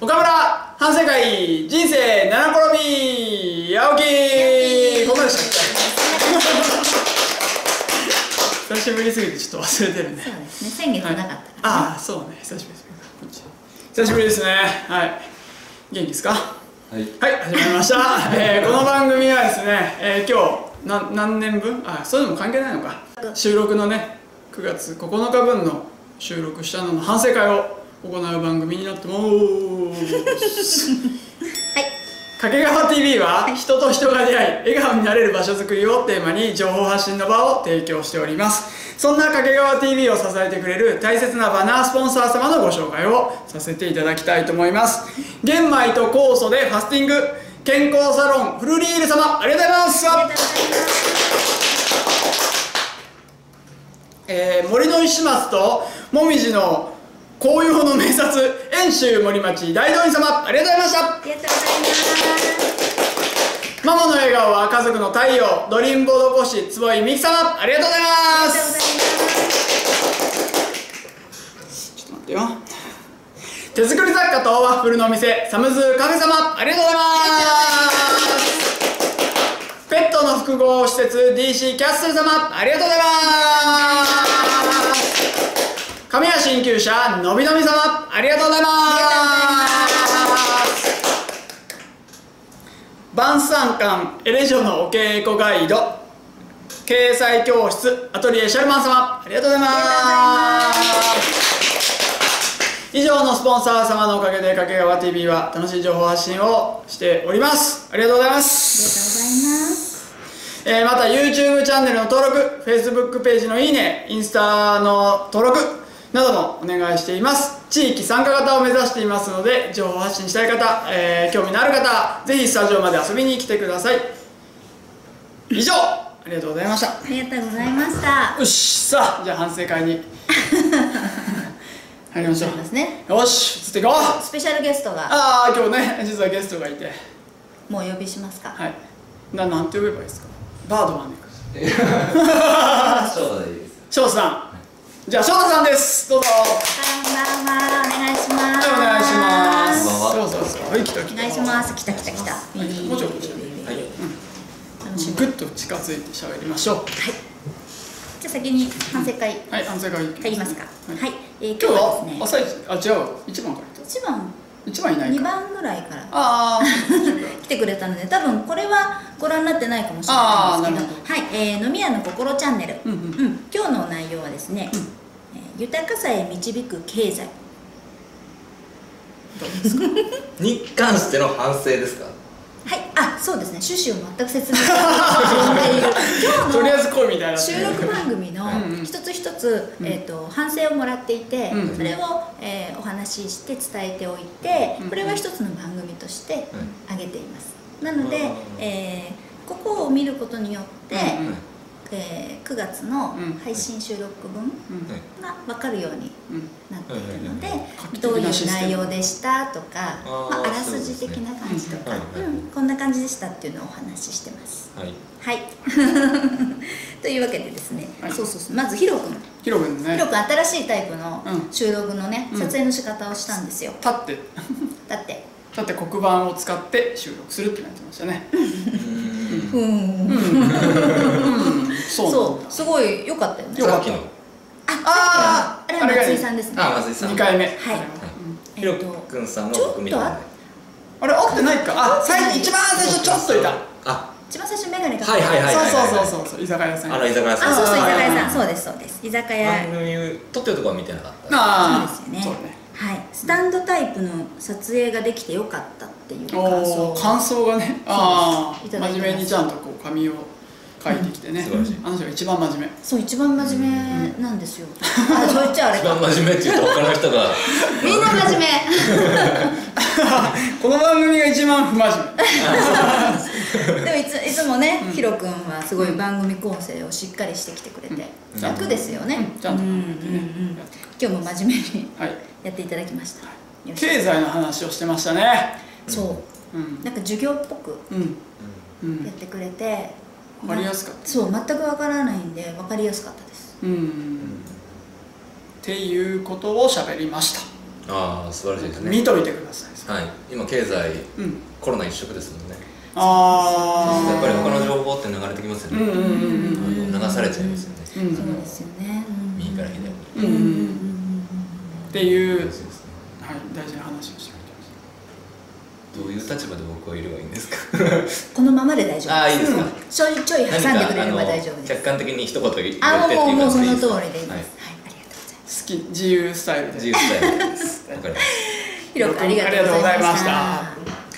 岡村反省会人生七転び青木こんなでしたっけ久しぶりすぎてちょっと忘れてるね。 そうですね、先月なかったから、ね、 ああそうね、久しぶりです。久しぶりですね。はい、元気ですか？はい、はい、始まりました。この番組はですね、今日何年分、そういうのも関係ないのか、収録のね9月9日分の収録したのの反省会を行う番組になってます。はい、掛川 TV は人と人が出会い笑顔になれる場所づくりをテーマに情報発信の場を提供しております。そんな掛川 TV を支えてくれる大切なバナースポンサー様のご紹介をさせていただきたいと思います。玄米と酵素でファスティング健康サロンフルリール様、ありがとうございます。森の石松ともみじの紅葉の名刹遠州森町大道院様、ありがとうございました。 ありがとうございます。 ママの笑顔は家族の太陽ドリンボドコシ坪井美希様、ありがとうございます。ちょっと待ってよ。手作り雑貨とワッフルのお店サムズカフェ様、ありがとうございます。ペットの複合施設 DC キャッスル様、ありがとうございます。神谷鍼灸社のびのび様、ありがとうございます。晩餐館エレジョのお稽古ガイド掲載教室アトリエシャルマン様、ありがとうございます。以上のスポンサー様のおかげで掛川 TV は楽しい情報発信をしております。ありがとうございます。ありがとうございます。また YouTube チャンネルの登録 Facebook ページのいいねインスタの登録などもお願いしています。地域参加型を目指していますので情報発信したい方、興味のある方ぜひスタジオまで遊びに来てください。以上、ありがとうございました。 ありがとうございました。 よし、さあじゃあ反省会に入りましょう。よし、移っていこう。 スペシャルゲストが今日ね実はゲストがいて、 もうお呼びしますか？ はい、なんて呼べばいいですか？バードマンでいく。 翔太でいいです。 翔さん、じゃあ翔太さんです、どうぞ。 こんばんは、お願いします。 はい、お願いします。 そうはい、来た来た。 お願いします。来た。 もうちょっと来て。ぐっと近づいて喋りましょう。はい。 じゃあ先に反省会。 はい、反省会。 入りますか。はい。 今日は朝一、違う、1番から。1番いないか。 2番ぐらいから来てくれたので、多分これはご覧になってないかもしれないんですけど、はい、飲み屋の心チャンネル、今日の内容はですね、豊かさへ導く経済に関しての反省ですか？ はい、そうですね、趣旨を全く説明している今とりあえず来いみたいな収録番組の一つ一つ反省をもらっていて、それをお話しして伝えておいて、これは一つの番組として上げています。なので、ここを見ることによって9月の配信収録分が分かるようになっているので、どういう内容でしたとか、あらすじ的な感じとか、こんな感じでしたっていうのをお話ししてます。はい。というわけでですね、まずヒロ君新しいタイプの収録のね撮影の仕方をしたんですよ。 立って黒板を使って収録するってなってましたね。 そう、すごい良かったよね。 あれは松井さんですね。 2回目。はい。 ひろくんさんの僕みたいな。 あれ合ってないか。一番最初ちょっといた。 一番最初メガネかけて。 そう居酒屋さん。 居酒屋さん。 そう居酒屋さん。そうです居酒屋。 番組撮ってるとこは見てなかった。 そうですよね。はい、スタンドタイプの撮影ができてよかったっていう感想がね、真面目にちゃんとこう紙を書いてきてね、あの人が一番真面目。 そう、一番真面目なんですよ。そう言っちゃあれか。 一番真面目って言うと他の人がみんな真面目。 この番組が一番不真面目。でもいつもね、ヒロ君はすごい番組構成をしっかりしてきてくれて楽ですよね。 ちゃんと今日も真面目にやっていただきました。 経済の話をしてましたね。 そう、なんか授業っぽくやってくれて分かりやすかった。 そう、全く分からないんで分かりやすかったです。 っていうことを喋りました。 素晴らしいですね。 見といてください。 はい、今経済、コロナ一色ですもんね。 やっぱり他の情報って流れてきますよね。流されちゃいますよね。 そうですよね。 右から左に。 っていう、大事な話をしてくれました。どういう立場で僕はいればいいんですか。 このままで大丈夫。 あ、いいですか。 ちょいちょい挟んでくれれば大丈夫です。 客観的に一言言ってっていう感じでいいですか。もうその通りでいいです。はい、ありがとうございます。 好き、自由スタイルで。 自由スタイルです。わかります。 広くありがとうございました。はい、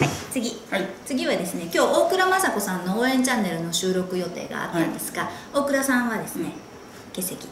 次はですね、今日大倉雅子さんの応援チャンネルの収録予定があったんですが、大倉さんはですね、欠席。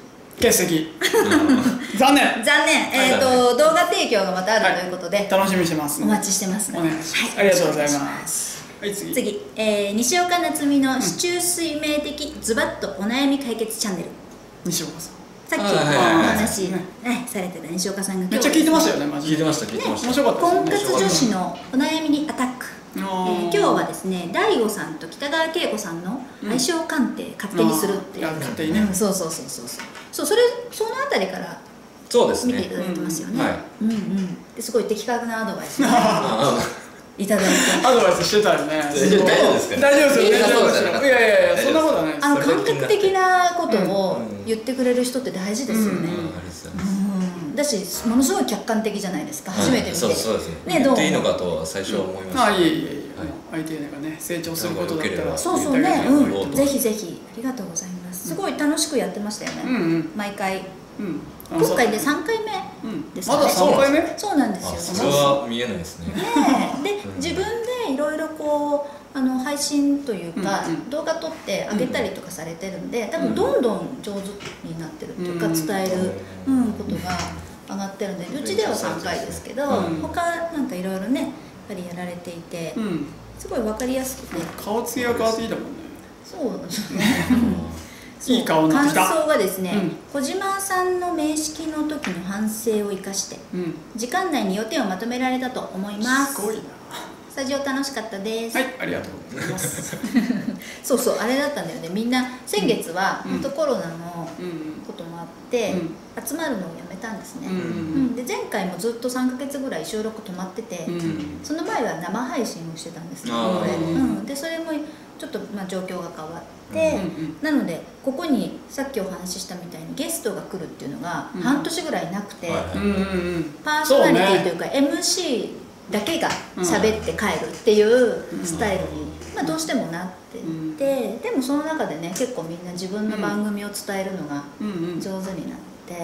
残念。 動画提供がまたあるということで、 楽しみにしてます。 お待ちしてます。 お願いします。ありがとうございます。はい、 次、西岡夏美の市中水明的ズバッとお悩み解決チャンネル。 西岡さん。 さっきお話されてた西岡さんがめっちゃ聞いてましたよね。 聞いてました。面白かった。 婚活女子のお悩みにアタック。今日はですね、大悟さんと北川景子さんの相性鑑定勝手にするっていう。 勝手にね。 そう。そのあたりから見ていただいてますよね。すごい的確なアドバイスいただいて。 アドバイスしてたよね。 大丈夫ですか。 大丈夫ですよ。いやそんなことはない。 感覚的なことを言ってくれる人って大事ですよね。だし、ものすごい客観的じゃないですか。初めて見て。 そうですね。言っていいのかと最初は思いました。 いえ。相手がね、成長することだったら。 そうね。ぜひぜひありがとうございます。すごい楽しくやってましたよね。毎回。今回で3回目ですね。 まだ3回目？ そうなんですよ。 それは見えないですね。 で、自分でいろいろこう配信というか動画撮ってあげたりとかされてるんで、多分どんどん上手になってるっていうか伝えることが上がってるんで、うちでは3回ですけど、他なんかいろいろねやっぱりやられていて、すごい分かりやすくて。 顔つきが変わってきたもんね。 そうですね。 いい顔になってきた。 感想がですね、小島さんの面識の時の反省を生かして、時間内に予定をまとめられたと思います。 すごいな。 スタジオ楽しかったです。 はい、ありがとうございます。 そうあれだったんだよね。みんな先月は本当コロナのこともあって集まるのをやめたんですね。で前回もずっと3ヶ月ぐらい収録止まってて、その前は生配信をしてたんですけど、でそれもちょっと状況が変わって、なのでここにさっきお話ししたみたいにゲストが来るっていうのが半年ぐらいなくて、パーソナリティというか MC だけが喋って帰るっていうスタイルにどうしてもなっていて、でもその中でね結構みんな自分の番組を伝えるのが上手になって、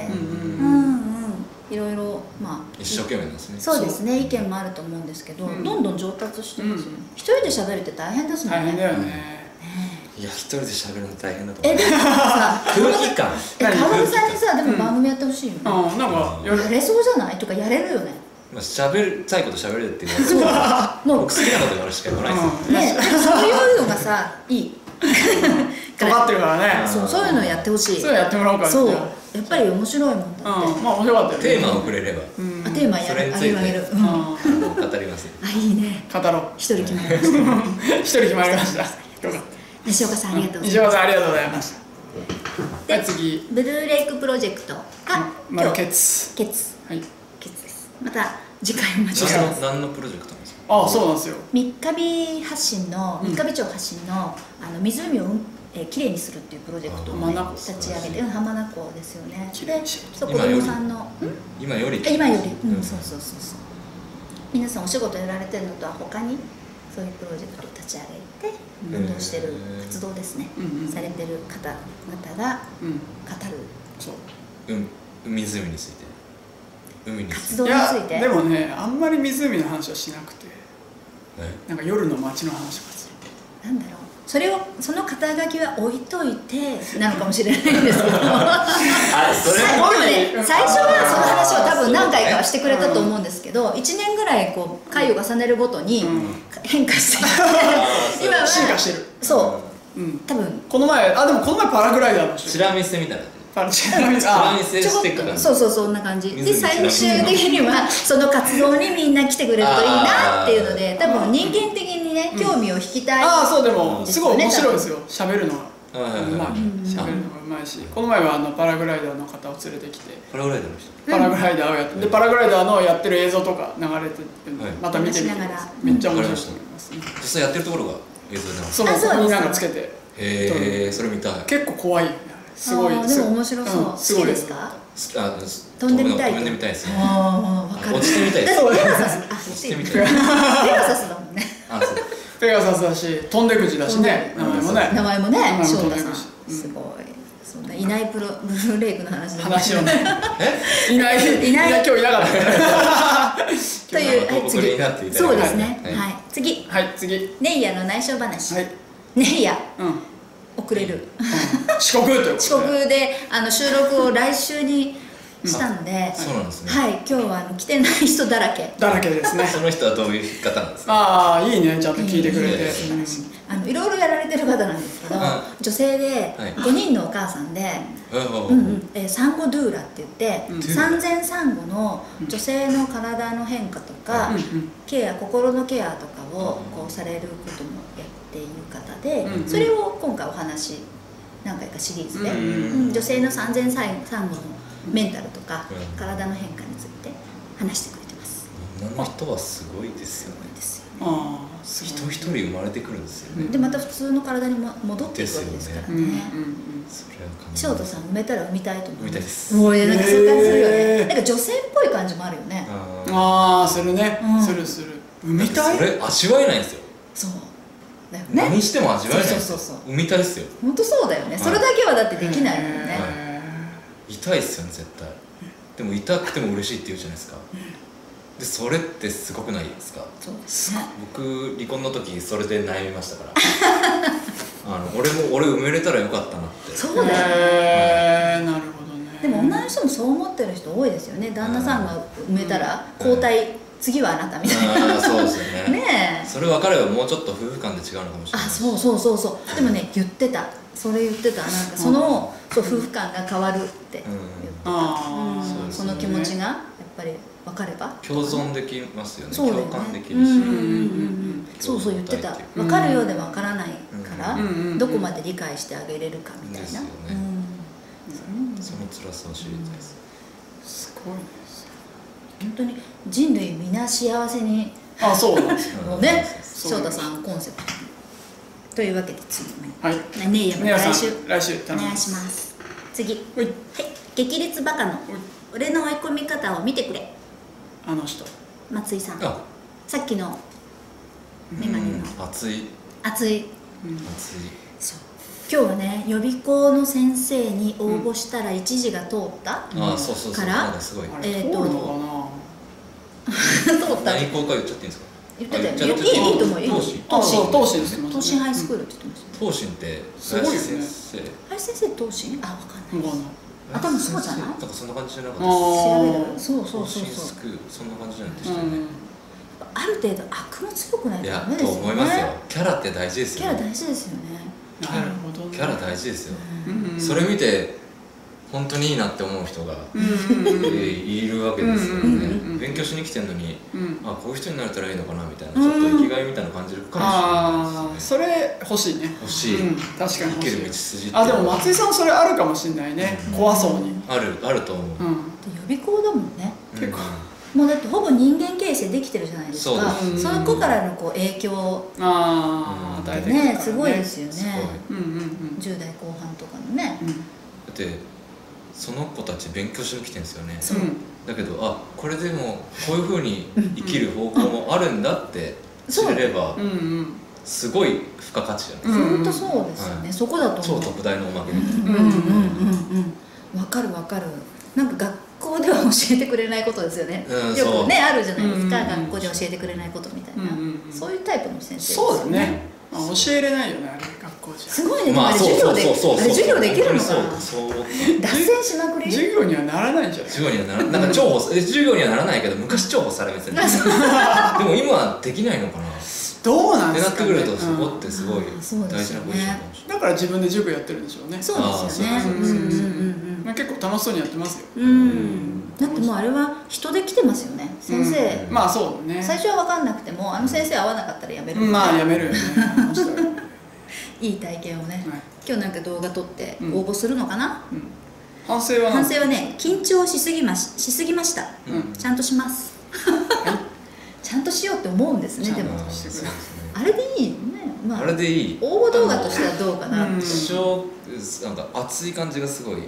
いろいろ一生懸命ですね。 そうですね、意見もあると思うんですけど、どんどん上達してますよね。一人で喋るって大変ですもんね。 大変だよね。 いや、一人で喋るの大変だと思う。 でもさ、 空気感。 川村さんにさ、でも番組やってほしいよね。 なんかやれそうじゃないとかやれるよね。 喋りたいこと喋れるっていうのは僕好きなことやるしか言わないですよ。 そういうのがさ、いい。 尖ってるからね。 そういうのやってほしい。 そうやってもらおうか。 そう、やっぱり面白いもんだって。 面白かったよね。 テーマをくれれば。 テーマあげる。 語ります。 いいね。 語ろう。 一人決まりました。 一人決まりました。 西岡さんありがとうございます。 西岡さんありがとうございました。で、次。 ブルーレイクプロジェクトがケツ。 ケツです。また次回お待ちしてます。 何のプロジェクトなんですか。 そうなんですよ。 三ヶ日発信の三ヶ日町発信の湖をきれいにするっていうプロジェクトを立ち上げて、浜名湖ですよね。で、子供さんの今よりそう皆さんお仕事やられてるのとは他にそういうプロジェクトを立ち上げて運動してる活動ですね、されてる方々が語る湖について活動について。 でもね、あんまり湖の話はしなくて、なんか夜の街の話がする。 なんだろう、その肩書きは置いといてなのかもしれないんですけど最初はその話を多分何回かはしてくれたと思うんですけど、1年ぐらいこう回を重ねるごとに変化して今は進化してる。 そう多分この前パラグライダーのチラ見せみたいなチラ見せしてくる。 そうそんな感じで、最終的にはその活動にみんな来てくれるといいなっていうので、多分人間的にね興味を引きたい。 そうでもすごい面白いですよ、喋るのが。 うまい、喋るのがうまいし、この前はパラグライダーの方を連れてきて、 パラグライダーの人、 パラグライダーをやって、でパラグライダーのやってる映像とか流れてるんで、また見てみてください。めっちゃ面白いと思いますね。 実際やってるところが映像になる。 そこになんかつけて、 へえ、それ見たい。 結構怖い、すごい。 でも面白そう。好きですか？飛んでみたい。 飛んでみたいですね。 落ちてみたいです。 ペガサス、落ちてみたい。ペガサスだもんね。 ペガサスだし、飛んで口だしね、名前もね。 名前もね、翔太さん。すごい。そんないないブルーレイクの話をね。いない、今日いなかった。 という、はい、次。そうですね。はい、次。 はい、次。 ネイヤの内緒話。ネイヤ。遅れる。 遅刻ということで。 遅刻で、収録を来週にしたので。 そうなんですね。 はい、今日は来てない人だらけ。 だらけですね。 その人はどういう方なんですか。 ああ、いいね、ちゃんと聞いてくれて。 いろいろやられてる方なんですけど、女性で5人のお母さんで、産後ドゥーラって言って、産前産後の女性の体の変化とか、ケア、心のケアとかをこうされることもやっている方で、それを今回お話何回かシリーズで、女性の産前産後のメンタルとか体の変化について話してくれてます。 女の人はすごいですよね。一人一人生まれてくるんですよね。 でまた普通の体に戻っていくわけですからね。翔太さん産めたら産みたいと思う。 産みたいです。 もうなんかそういう感じするよね。なんか女性っぽい感じもあるよね。 ああ、するね。するする。産みたい。 それ味わえないんですよ。 そうだよね。 何しても味わえない。 そう。 産みたいですよ。 本当そうだよね。それだけはだってできないもんね。 痛いですよね、絶対。でも痛くても嬉しいって言うじゃないですか。でそれってすごくないですか。 そうですね。 僕離婚の時それで悩みましたから俺埋めれたらよかったなって。 そうだよね。 なるほどね。 でも女の人もそう思ってる人多いですよね。旦那さんが埋めたら交代、次はあなたみたいな。 そうですよね。 ねえ、 それ分かればもうちょっと夫婦間で違うのかもしれない。 そうでもね、言ってた、それ言ってた。なんかその夫婦間が変わるって言ってた。その気持ちがやっぱり分かれば共存できますよね。共感できるし、 そう言ってた。分かるようで分からないからどこまで理解してあげれるかみたいな。その辛さを知りたいです。 すごいです。 本当に人類皆幸せに、 そうなんですよね。翔太さんコンセプトというわけで次ねイヤも来週お願いします。次、激烈バカの俺の追い込み方を見てくれ。 あの人松井さん、さっきのメガネの熱いそう、今日はね予備校の先生に応募したら一時が通ったからすごい通るのかな。 通った。 何校か言っちゃっていいんですか。 言ってたよ。いいと思う。 東進です。 東進ハイスクールって言ってました。 東進ってすごいよね。 林先生東進？わかんない。多分そうじゃない？ なんかそんな感じじゃなかった。 調べる。そう。 そんな感じじゃないでしたよね。 ある程度悪も強くないとダメですよね。 と思いますよ。キャラって大事ですよね。 キャラ大事ですよね。 なるほど。 キャラ大事ですよ。それ見て本当にいいなって思う人がいるわけですよね。勉強しに来てるのに、こういう人になれたらいいのかなみたいな、ちょっと生きがいみたいな感じるかもしれないですね。 それ欲しいね。 欲しい。 確かに生きる道筋。 でも松井さんそれあるかもしれないね。怖そうに。 あると思う。 予備校だもんね。 結構。 もうだってほぼ人間形成できてるじゃないですか。その子からの影響ね、すごいですよね。10代後半とかのね。 だってその子たち勉強しに来てるんですよね。だけどこれでもこういうふうに生きる方向もあるんだって知れればすごい付加価値じゃないですか。 本当そうですよね。そこだと思う。 超特大のおまけみたいな。わかる。なんか学校では教えてくれないことですよね。よくねあるじゃないですか。学校で教えてくれないことみたいな。そういうタイプの先生ですよね。 そうだね。教えれないよね、あれ学校じゃ。 すごいね。あれ授業できるのかな。脱線しまくり。 授業にはならないんじゃない。 授業にはならない。なんか授業にはならないけど昔重宝されませんでした。でも今はできないのかな。 どうなんですかね。 ってなってくるとそこってすごい大事なポジションかもしれない。 だから自分で塾やってるんでしょうね。 そうですよね。 結構楽しそうにやってますよ。 だってもうあれは人で来てますよね。先生。 まあそうね。 最初は分かんなくても先生合わなかったらやめる。 まあやめるよね。 いい体験をね、今日なんか動画撮って応募するのかな。 反省はね、緊張しすぎました。ちゃんとします。ちゃんとしようって思うんですね。でもあれでいいね。 あれでいい。 応募動画としてはどうかな。 なんか熱い感じがすごい。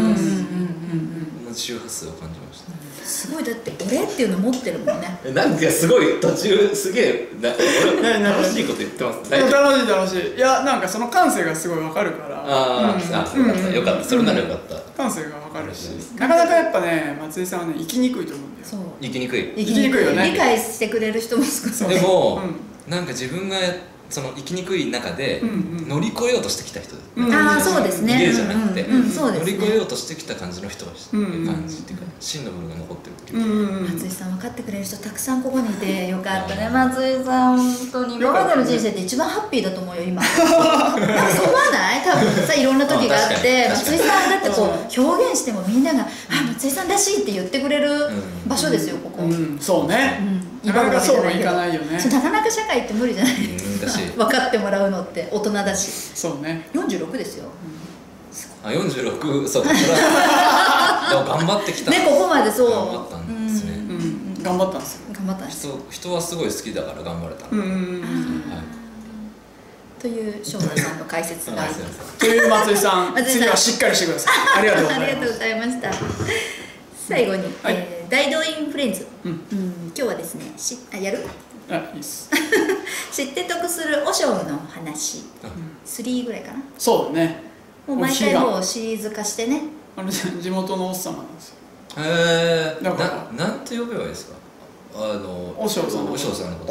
周波数を感じました。 すごい、だって俺っていうの持ってるもんね。 なんかすごい途中すげえ俺楽しいこと言ってます。 楽しい。いや、なんかその感性がすごいわかるから。 よかった。それならよかった。 感性がわかるし、なかなかやっぱね、松井さんはね、生きにくいと思うんだよ。 そう。 生きにくいよね。理解してくれる人も少ない。 でもなんか自分がその生きにくい中で乗り越えようとしてきた人、 そうですね、 逃げるじゃなくて乗り越えようとしてきた感じの人が感じっていうか、真の部分が残ってるっていうか。 松井さん分かってくれる人たくさんここにいてよかったね。松井さん、本当に今までの人生って一番ハッピーだと思うよ今。そう思わない？多分さ、いろんな時があって、松井さんだってこう表現してもみんなが「あ、松井さんらしい」って言ってくれる場所ですよ、ここ。 そうね。なかなかそうもいかないよね。 なかなか社会って無理じゃないですか。分かってもらうのって大人だし。 そうね。 46ですよ。 46、そうか。でも頑張ってきた。 ね、ここまでそう。 頑張ったんですね。 頑張ったんですよ。 頑張ったんです。 人はすごい好きだから頑張れた。 という翔太さんの解説が。 という松井さん、次はしっかりしてください。ありがとうございます。 ありがとうございました。最後に大道院フレンズ。今日はですね、やる？ いいです。 知って得する和尚の話、3ぐらいかな。 そうだね。 もう毎回もうシリーズ化してね。 地元のおっさまなんですよ。 なんて呼べばいいですか？ お尚さんのこと。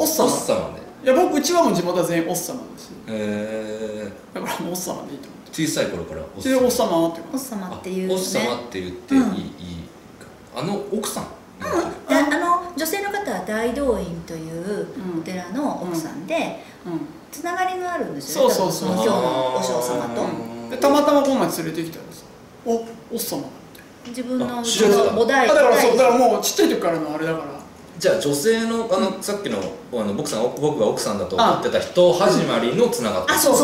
おっさまで。 いや、うちはもう地元は全員おっさまだし。だからもうおっさまでいいと思って。 小さい頃からおっさまっておっさまっていうね。 おっさまって言っていい。奥さん。 女性の方は大道院というお寺の奥さんでつながりがあるんですよね。その今日のお尚様と。 たまたまこの前連れてきたらさ、おっさまって。 自分の菩提。 だからもうちっちゃい時からのあれだから。 じゃあ女性のさっきの僕が奥さんだと思ってた人始まりのつながった。 そう。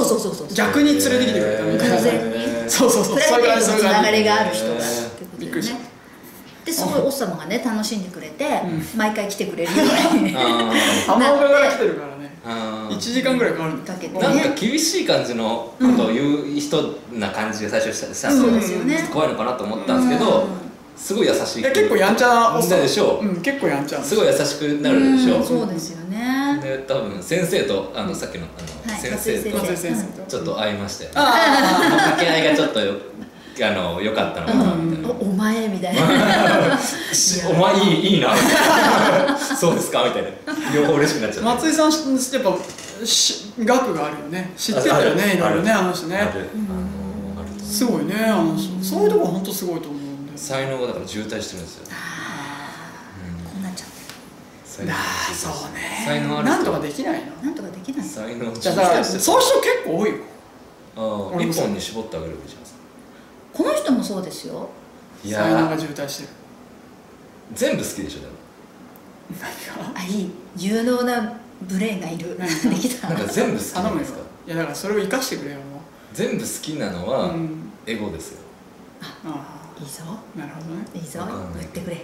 逆に連れてきてくれたみたいな。そう。 プライベートのつながりがある人が。 びっくりした。 ですごいおっさまがね楽しんでくれて毎回来てくれるように浜岡から来てるからね。1時間ぐらいかかるんだけど。 なんか厳しい感じのことを言う人な感じが最初したそうですよね。 怖いのかなと思ったんですけど、すごい優しい。 結構やんちゃなおっさんでしょ。 結構やんちゃ。 すごい優しくなるでしょ。 そうですよね。 で多分先生とさっきの先生とちょっと会いましたよね。掛け合いがちょっと良かったのかなみたいな。 お前みたいな。 お前いいな。そうですかみたいな。両方嬉しくなっちゃった。 松井さんやっぱ学があるよね。知ってたよね、いろいろね、あの人ね。すごいね、あの人。そういうとこ本当すごいと思うんで。 才能がだから渋滞してるんですよ。 こうなっちゃって。 そうね。 才能ある人。 なんとかできないの？ なんとかできない。 才能。 だからそういう人結構多いよ。 一本に絞ってあげるべきじゃないですか。 この人もそうですよ。 才能が渋滞してる。 全部好きでしょでも。 何が？ いい有能なブレーンがいる。できた。 なんか全部好きなんですか？ いやだからそれを生かしてくれよもう。 全部好きなのはエゴですよ。 いいぞ。 なるほどね。 いいぞ。言ってくれ。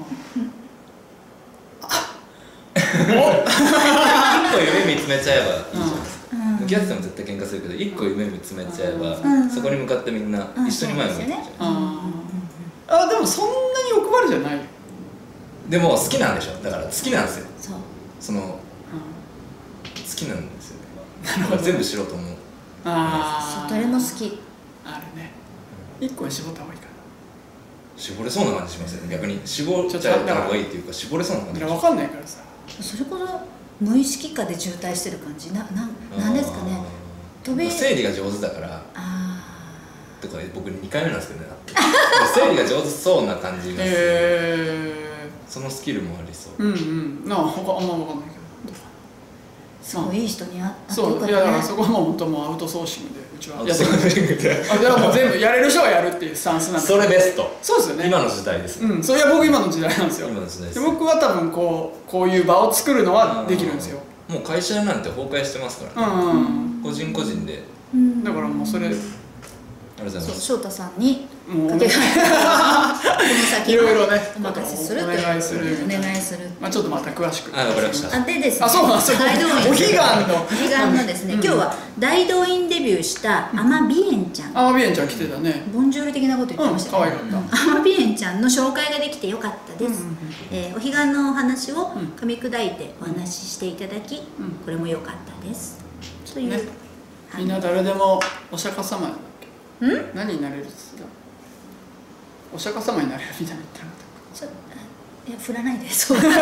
一個夢見つめちゃえばいいじゃないですか。向き合ってても絶対喧嘩するけど、一個夢見つめちゃえばそこに向かってみんな一緒に前を向いてるじゃないですか。 でもそんなに欲張りじゃないよ。 でも好きなんでしょ。だから好きなんですよ。その好きなんですよね。全部しろと思う。 どれも好き。 あるね。一個に絞った方がいいかな。 絞れそうな感じしますよね。逆に絞っちゃった方がいいっていうか絞れそうな感じ。 分かんないからさ。 それこそ無意識化で渋滞してる感じなんですかね。 整理が上手だからとか僕2回目なんですけどね。整理が上手そうな感じがする。そのスキルもありそう。 あんま分かんないけど。 すごいいい人に会ったそう、いやだからそこはもう本当もうアウトソーシングでうちはやってる。もう全部やれる人はやるっていうスタンスなんで。 それベスト。 そうですよね。 今の時代です。 それは僕今の時代なんですよ。 今の時代です。 僕は多分こういう場を作るのはできるんですよ。 もう会社なんて崩壊してますから。個人個人でだからもうそれ翔太さんにもうかけがえいろいろねお任せするお願いするまあちょっとまた詳しくわかりました。 でですね、 そうなんですよ。お彼岸のですね、今日は大動員デビューしたアマビエンちゃん。 アマビエンちゃん来てたね。 ボンジュール的なこと言ってましたね。 可愛かった。 アマビエンちゃんの紹介ができてよかったです。お彼岸のお話を噛み砕いてお話ししていただき、これも良かったです。というみんな誰でもお釈迦様なんだっけ？何になれるっつった？お釈迦様になれるみたいな言ってなかった？ いや振らないでそう。 彼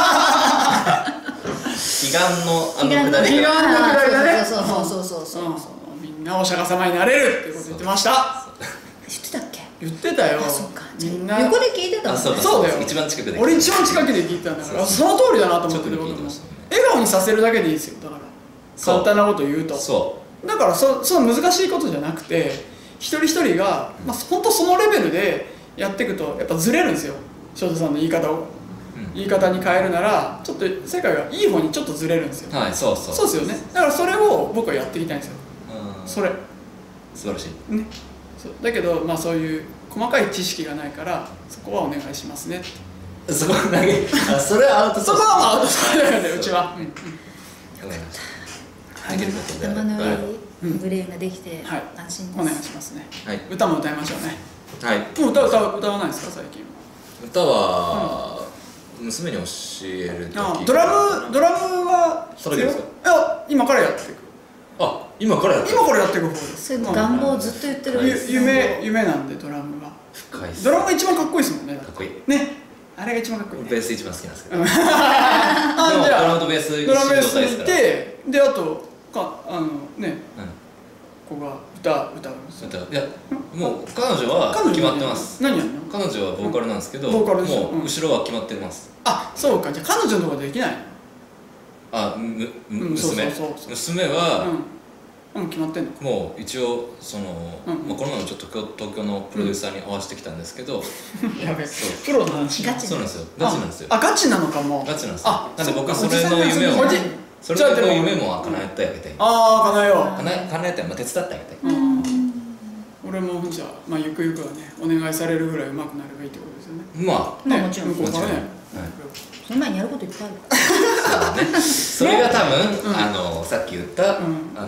岸のくだりだね。 そう。 みんなお釈迦様になれるってこと言ってました。 言ってたっけ？ 言ってたよ。 みんな横で聞いてたもんね。 そうだよ。 一番近くで。 俺一番近くで聞いてたんだから、その通りだなと思ってて、僕も笑顔にさせるだけでいいですよ。だから簡単なこと言うと。だからその難しいことじゃなくて、一人一人が本当そのレベルでやっていくとやっぱずれるんですよ。翔太さんの言い方に変えるならちょっと世界がいい方にちょっとずれるんですよ。そうですよね。だからそれを僕はやっていきたいんですよ。それ素晴らしいね。だけどそういう細かい知識がないからそこはお願いしますねって。 そこは投げそれはアウトソース。 そこはアウトソースだよね、うちは。 頭の上にブレーンができて安心です。 お願いしますね。歌も歌いましょうね。 はい。 もう歌わないですか最近？ 歌は娘に教える時。 ドラムは必要？いや今からやっていく。今からやっていく方です。 それ願望ずっと言ってる。 夢なんでドラムは。 深い。 ドラムが一番かっこいいですもんね。 かっこいい。 ね。あれが一番かっこいい。 ベース一番好きなんですけど。 じゃあドラムとベースドラムベースにいて、であと子が歌うんですよ。 いやもう彼女は決まってます。 何やんの？ 彼女はボーカルなんですけど、 もう後ろは決まってます。 そうか。じゃあ彼女のとこできない？娘はもう決まってんの？ もう一応この前もちょっと東京のプロデューサーに合わせてきたんですけど、 やべえ、プロの話。 そうなんですよ。ガチなんですよ。 ガチなのかも。 ガチなんですよ。なんで僕それの夢を叶えてあげたい。 叶えよう。 叶えて手伝ってあげたい。 俺もじゃあゆくゆくはねお願いされるぐらい上手くなればいいってことですよね。 もちろん。 向こうからね。 その前にやることいっぱいある。 それが多分さっき言った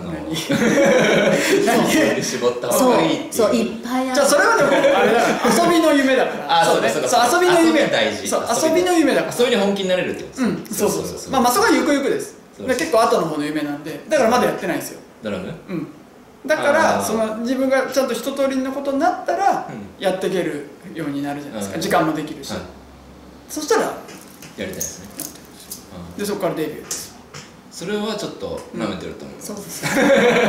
絞った方がいいっていう。 そういっぱいある。 じゃあそれはでもあれだ遊びの夢だから。そう遊びの夢大事。 遊びの夢だから。 遊びに本気になれるってことです。 そうそこはゆくゆくです。結構後の方の夢なんで、だからまだやってないんですよ。 ドラム？ だから自分がちゃんと一通りのことになったらやっていけるようになるじゃないですか。時間もできるし。そしたらやりたいですね。 でそこからデビューです。 それはちょっと舐めてると思う。 そうです。 違う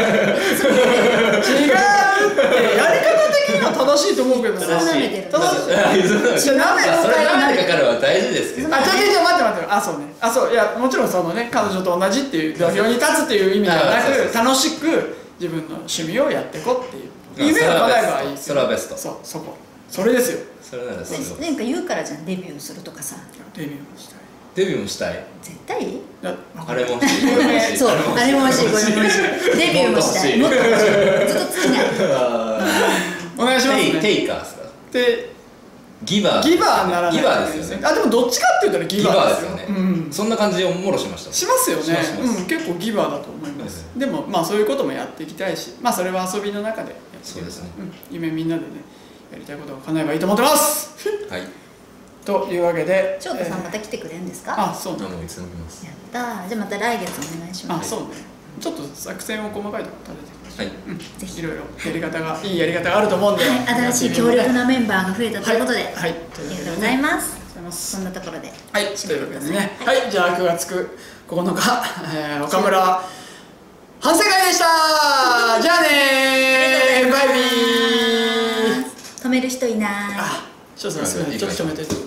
ってやり方的には正しいと思うけど。 正しい。 それ舐めてからは大事ですけど。 待って。そうね。そういやもちろん彼女と同じっていう土俵に立つっていう意味ではなく楽しく自分の趣味をやっていこうっていう夢を叶えばいいですよ。 それはベスト。 それですよ。 それならそう。 なんか言うからじゃんデビューするとかさ。 デビューもしたい。 デビューもしたい。 絶対？ あれも欲しい。 そう、あれも欲しい、これも欲しい。デビューもしたい。もっと欲しい。ずっと尽きない。 お願いしますね。 テイカーですか？ギバーにならない。 ギバーですよね。 でもどっちかって言ったらギバーですよね。 そんな感じでもろしました。 しますよね。結構ギバーだと思います。でもそういうこともやっていきたいし、それは遊びの中でやっていく。夢みんなでねやりたいことを叶えばいいと思ってます。 はい。 というわけで翔太さんまた来てくれるんですか？ そうなの。 いつも来ます。 やったー。じゃあまた来月お願いします。 そうね。ちょっと作戦を細かいところ立ててきましょう。 ぜひいろいろいいやり方があると思うんで、 新しい強力なメンバーが増えたということで、ありがとうございます。そんなところでというわけでね、じゃあ9月9日岡村反省会でした。じゃあねー、バイビー。 止める人いない。 ちょっと止めて。